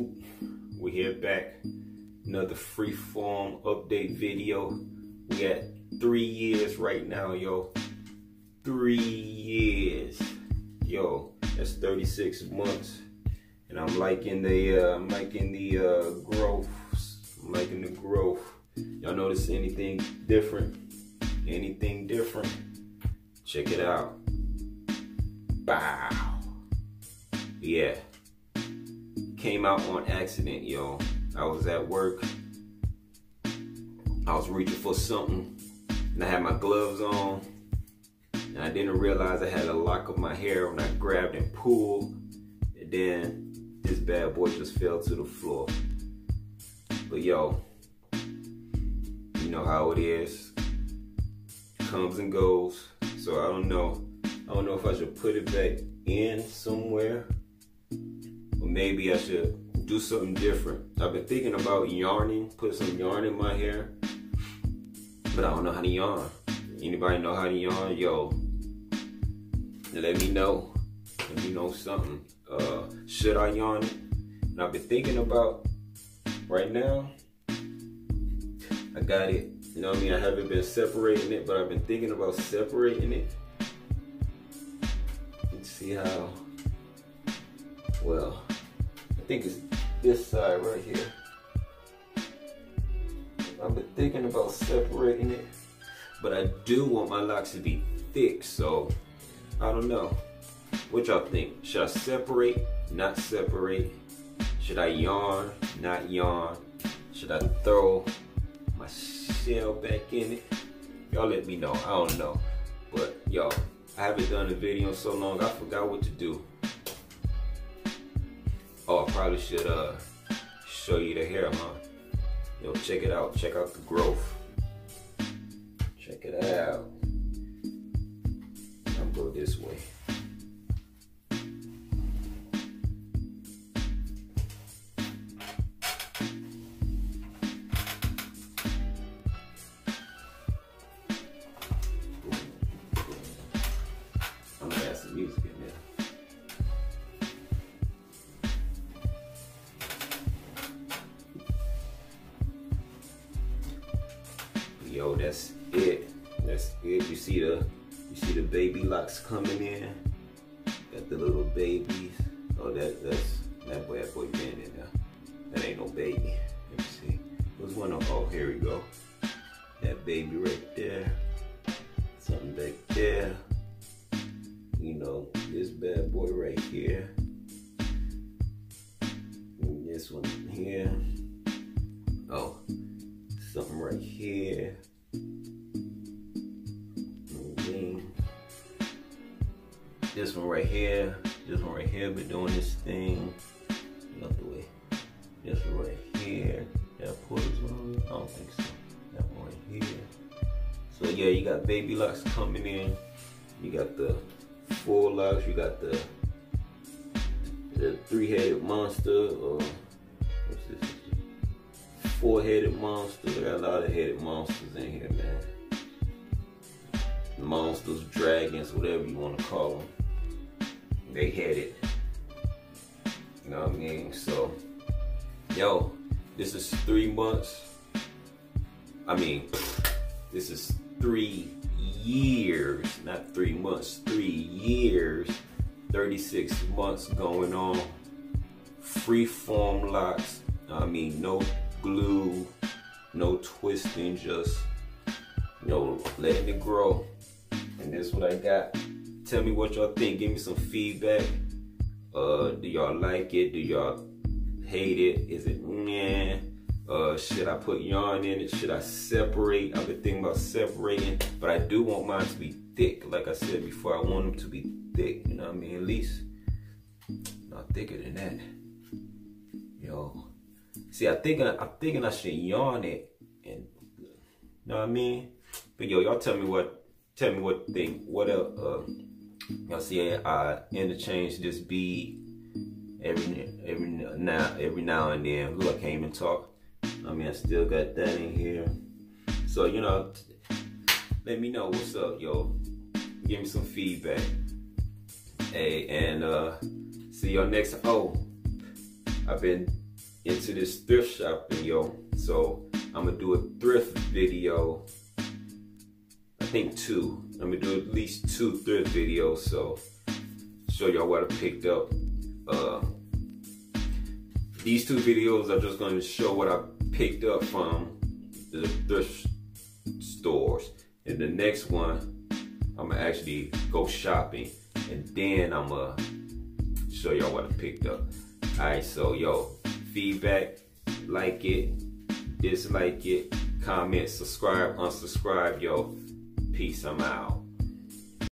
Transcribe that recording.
YouTube, we're here back. Another freeform update video. We at 3 years right now, yo. 3 years, yo. That's 36 months, and I'm liking the growth. I'm liking the growth. Y'all notice anything different? Anything different? Check it out. Bow. Yeah. Came out on accident, yo. I was at work. I was reaching for something, and I had my gloves on, and I didn't realize I had a lock of my hair when I grabbed and pulled, and then this bad boy just fell to the floor. But yo, you know how it is. Comes and goes. So I don't know if I should put it back in somewhere, or maybe I should do something different. I've been thinking about yarning, put some yarn in my hair, but I don't know how to yarn. Anybody know how to yarn? Yo, let me know. Let me know something. Should I yarn it? And I've been thinking about right now. I got it. You know what I mean? I haven't been separating it, but I've been thinking about separating it. Let's see how. Well, I think it's this side right here. I've been thinking about separating it, but I do want my locks to be thick, so I don't know. What y'all think? Should I separate? Not separate? Should I yarn? Not yarn? Should I throw my shell back in it? Y'all let me know. I don't know. But y'all, I haven't done a video in so long, I forgot what to do. Oh, I probably should show you the hair, huh? Yo, check it out. Check out the growth. Check it out. I'll go this way. I'm gonna add some music in there. Yo, that's it. That's it. You see the baby locks coming in. Got the little babies. Oh, that bad boy been in there. That ain't no baby. Let me see. There's one on. Oh, here we go. That baby right there. Something back there. You know, this bad boy right here. And this one here. Oh, something right here. This one right here. This one right here been doing this thing. Get out the way. This one right here. That pulls on. I don't think so. That one right here. So yeah, you got baby locks coming in. You got the full locks. You got the three-headed monster, or what's this? Four-headed monster. They got a lot of headed monsters in here, man. Monsters, dragons, whatever you want to call them. They headed. You know what I mean? So, yo, this is 3 months. I mean, this is 3 years, not 3 months, 3 years. 36 months going on. Freeform locks. I mean, no glue, no twisting, just, you know, letting it grow. And this is what I got. Tell me what y'all think. Give me some feedback. Do y'all like it? Do y'all hate it? Is it meh? Should I put yarn in it? Should I separate? I've been thinking about separating, but I do want mine to be thick. Like I said before, I want them to be thick. You know what I mean? At least not thicker than that. Yo. See, I'm thinking I should yarn it, and you know what I mean. But yo, y'all tell me what thing. What else? Y'all see, I interchange this bead every now and then. Look, I can't even talk. I mean, I still got that in here. So you know, let me know what's up, yo. Give me some feedback. Hey, and see y'all next. Oh, I've been into this thrift shopping, yo. So I'm gonna do a thrift video. I think 2. I'm gonna do at least 2 thrift videos. So show y'all what I picked up. These 2 videos are just going to show what I picked up from the thrift stores. And the next one, I'm gonna actually go shopping, and then I'm gonna show y'all what I picked up. Alright, so yo, feedback, like it, dislike it, comment, subscribe, unsubscribe, yo. Peace, I'm out.